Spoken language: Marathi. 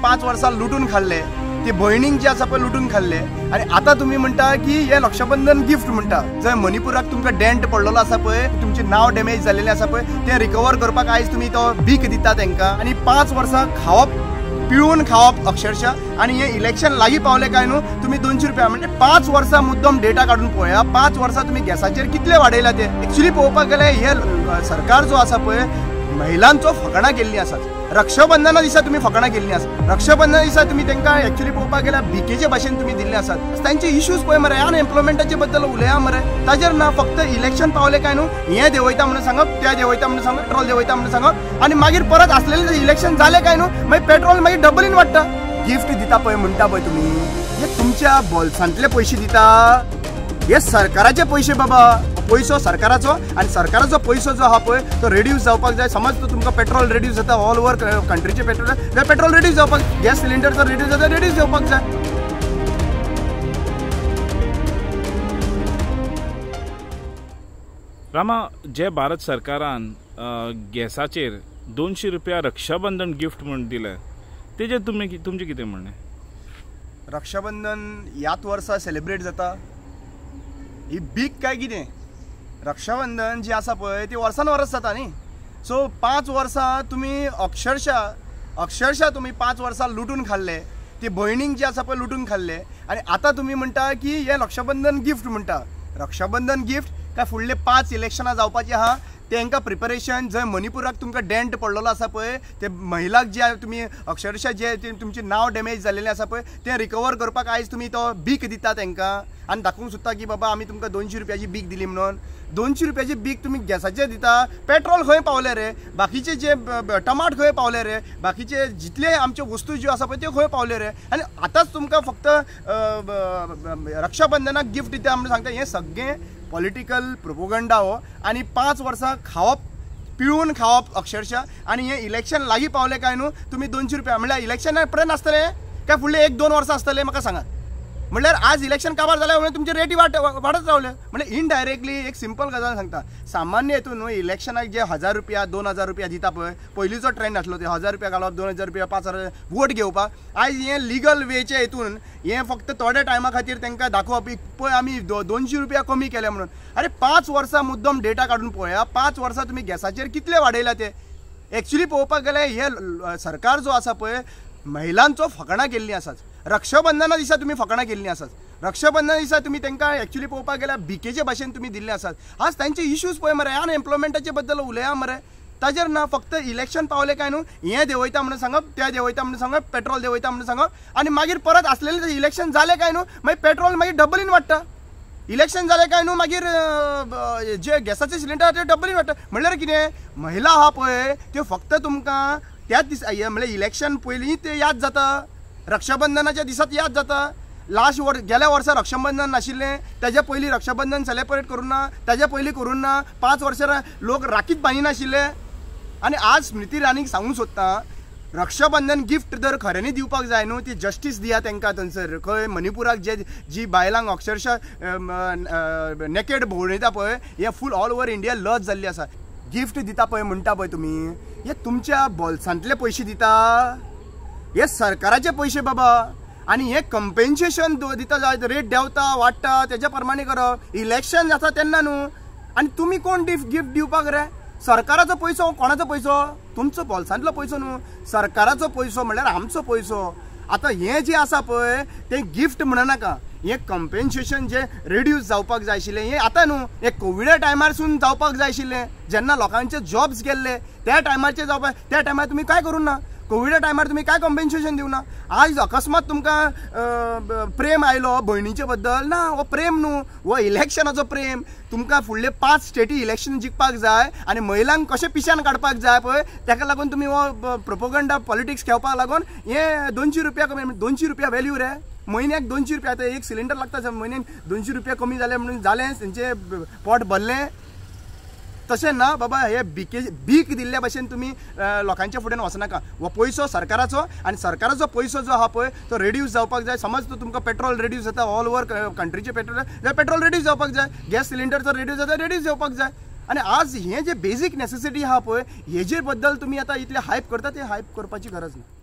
5 वर्सां लुटून खाल्ले, ती भयणींक जे आसा पळय लुटून खाल्ले, आनी आतां तुमी म्हणटा की हे रक्षाबंधन गिफ्ट म्हणटा. जंय मणिपुराक तुमकां डेंट पडलेलो आसा पळय, तुमचें नांव डॅमेज जाल्लेलें आसा पळय, तें रिकवर करपाक आयज तुमी तो भीक दिता तांकां. आनी 5 वर्सां खावप, पिळून खावप अक्षरशः. आणि हे इलेक्शन लागीं पावले काय न्हू, तुमी 200 रुपया म्हणजे 5 वर्सां मुद्दम डेटा काढून पळया. 5 वर्सां तुमी गॅसाचेर कितले वाडयला ते. एक्चुअली पळोवपाक गेल्यार हे सरकार जो आसा पळय महिलांचो फकाणां केल्लीं आसात. रक्षाबंधना दिसा तुम्ही फकाणां केल्लीं आसात. रक्षाबंधना दिसा तुम्ही तांकां एक्चुअली पळोवपाक गेल्यार भिकेचे भाशेन तुम्ही दिल्ले आसात. तांचे इश्यूज पळय मरे, अनएम्प्लॉयमेंटाचे बद्दल उलया मरे. ताजेर ना फक्त इलेक्शन पावले काय न्हू, हें देंवयता म्हणून सांगप, त्या देंवयता म्हणून सांगप, पेट्रोल देंवयता म्हणून सांगप, आनी मागीर परत आसलेले इलेक्शन जाले काय न्हू, मागीर पेट्रोल मागीर डबलीन वाडटा. गिफ्ट दिता पळय म्हणटा पळय तुमी, हे तुमच्या बोल्सांतले पयशे दिता. हे सरकाराचे पयशे बाबा. पैसो सरकाराचो, आनी सरकाराचो पैसो जो आहा पळय तो रेड्यूस जावपाक जाय. समज तुमकां पेट्रोल रेड्यूस जाता ऑल ओवर कंट्रीचे पेट्रोल, जाल्यार पेट्रोल रेड्यूस जावपाक, गॅस सिलिंडरचो रेड्यूस जाता रेड्यूस जावपाक जाय. रामा, जे भारत सरकारान गॅसाचेर 200 रुपया रक्षाबंधन गिफ्ट म्हणून दिले, तेजेर तुमचें कितें म्हणणें? रक्षाबंधन ह्याच वर्सा सेलिब्रेट जाता, ही बीक काय कितें? रक्षाबंधन जी आसा पळय ती वर्सान वर्स जाता न्ही. सो 5 वर्सां तुमी अक्षरशः तुमी 5 वर्सां लुटून खाल्ले, ती भयणींक जी आसा पळय लुटून खाल्ले, आनी आतां तुमी म्हणटा की हे रक्षाबंधन गिफ्ट म्हणटा. रक्षाबंधन गिफ्ट काय फुडले 5 इलेक्शनां जावपाची आहा तांकां प्रिपरेशन. जंय मणिपुराक तुमकां डेंट पडलेलो आसा पळय, ते महिलाक जे तुमी अक्षरशः जे तुमचें नांव डॅमेज जाल्लेलें आसा पळय तें रिकवर करपाक आयज तुमी तो भीक दिता तांकां. आनी दाखोवंक सोदता की बाबा आमी तुमकां 200 रुपयाची भीक दिली म्हणून. 200 रुपयाची भीक तुमी गॅसाचेर दिता. पेट्रोल खंय पावले रे, बाकीचे जे टमाट खंय पावले रे, बाकीचे जितले आमच्यो वस्तू ज्यो आसा पळय त्यो खंय पावले रे. आनी आतांच तुमकां फक्त रक्षाबंधनाक गिफ्ट दिता म्हणून सांगता. हें सगळें पॉलिटिकल प्रोपोगंडा हो. आनी 5 वर्सां खावप, पिळून खावप अक्षरशः. आनी हे इलेक्शन लागीं पावले काय न्हू, तुमी 200 रुपया म्हणल्यार इलेक्शना पर्यंत आसतले काय फुडले 1-2 वर्सां आसतले म्हाका सांगात. म्हणल्यार आज इलेक्शन काबार जाल्यार म्हणजे तुमचे रेटी वाडत रावले. म्हणजे इनडायरेक्टली एक सिंपल गजाल सांगता. सामान्य हेतून न्हू इलेक्शनाक जे 1000 रुपया 2000 रुपया दिता पळय, पयलींचो ट्रेंड आसलो ते 1000 रुपया घालप, 2000 रुपया 5000 वोट घेवपाक. आयज हें लिगल वेचे हेतून हें फक्त थोड्या टायमा खातीर तांकां दाखोवप पळय आमी 200 रुपया कमी केले म्हणून. अरे 5 वर्सां मुद्दम डेटा काडून पळया. 5 वर्सां तुमी गॅसाचेर कितले वाडयला ते. एक्चुअली पळोवपाक गेल्यार हे सरकार जो आसा पळय महिलांचो फकाणां केल्लीं आसात. रक्षाबंधना दिसा तुमी फकाणां केल्लीं आसात. रक्षाबंधना दिसा तुमी तांकां एक्चुअली पळोवपाक गेल्यार भिकेचे भाशेन तुमी दिल्ले आसात. आज तांचे इश्यूज पळय मरे, अनएम्प्लॉयमेंटाचे बद्दल उलया मरे. ताजेर ना फक्त इलेक्शन पावले काय न्हू, हें देंवयता म्हणून सांगप, त्या देंवयता म्हणून सांगप, पेट्रोल देंवयता म्हणून सांगप, आनी मागीर परत आसलेले इलेक्शन जाले काय न्हू, मागीर पेट्रोल मागीर डबलीन वाडटा. इलेक्शन जाले काय न्हू, मागीर जे गॅसाचे सिलिंडर ते डबलीन वाडटा. म्हणल्यार कितें, महिला आहा पळय त्यो फक्त तुमकां त्याच दिसा म्हणल्यार इलेक्शन पयलीं ते याद जाता, रक्षाबंधनाच्या दिसात याद जाता. गेल्या वर्सा रक्षाबंधन नाशिल्लें, तेज्या पयलीं रक्षाबंधन सेलिब्रेट करूं ना, तेज्या पयलीं करूं ना. 5 वर्सां लोक राखीच बांदिनाशिल्ले. आनी आज स्मृती इराणीक सांगूंक सोदता, रक्षाबंधन गिफ्ट जर खऱ्यांनी दिवपाक जाय न्हू, ती जस्टीस दिया तांकां थंयसर. खंय मणिपुराक जी बायलांक अक्षरशः नेकेड भोंवडयता पळय, हें फूल ऑल ओवर इंडिया लज जाल्ली आसा. गिफ्ट दिता पळय म्हणटा पळय तुमी, हे तुमच्या बोल्सांतले पयशे दिता. हे सरकाराचे पयशे बाबा. आनी हे कंपेन्सेशन दिता जाय, रेट देंवता वाडटा तेज्या प्रमाणे करप. इलेक्शन जाता तेन्ना न्हू, आनी तुमी कोण गिफ्ट दिवपाक रे. सरकाराचो पयसो कोणाचो पयसो, तुमचो बोल्सांतलो पयसो न्हू, सरकाराचो पयसो म्हणल्यार आमचो पयसो. आतां हें जें आसा पळय तें गिफ्ट म्हणनाका, हें कंपेन्सेशन जे रेड्यूस जावपाक जाय आशिल्लें हें आतां न्हू, हें कोविडा टायमारसून जावपाक जाय आशिल्लें. जेन्ना लोकांचे जॉब्स गेल्ले त्या टायमारचे जावपाक, त्या टायमार तुमी काय करूं ना. कोविडा टायमार तुमी काय कंपेन्सेशन दिवना. आज अकस्मात तुमकां प्रेम आयलो भयणीचे बद्दल ना, हो प्रेम न्हू, हो इलेक्शनाचो प्रेम. तुमकां फुडले 5 स्टेटी इलेक्शन जिखपाक जाय आनी महिलांक कशें पिश्यान काडपाक जाय पळय, ताका लागून तुमी हो प्रोपोगंडा पॉलिटिक्स खेळपाक लागून हे 200 रुपया कमी. 200 रुपया व्हॅल्यू रे, म्हयन्याक 200 रुपया. आतां एक सिलिंडर लागता, म्हयन्याक 200 रुपया कमी जाले म्हणून जालें तेंचें पोट भरलें. तशें ना बाबा, हे भीक दिल्ल्या भशेन तुमी लोकांच्या फुड्यान वचनाका. हो पयसो सरकाराचो, आनी सरकाराचो पयसो जो आहा पळय तो रेड्यूस जावपाक जाय. समज तुमकां पेट्रोल रेड्यूस जाता ऑल ओवर कंट्रीचे पेट्रोल, जाल्यार पेट्रोल रेड्यूस जावपाक जाय. गॅस सिलिंडरचो रेड्यूस जाता रेड्यूस जावपाक जाय. आनी आज हें जे बेजीक नेसेसिटी आहा पळय हेजे बद्दल तुमी आतां इतले हायप करता, ते हायप करपाची गरज ना.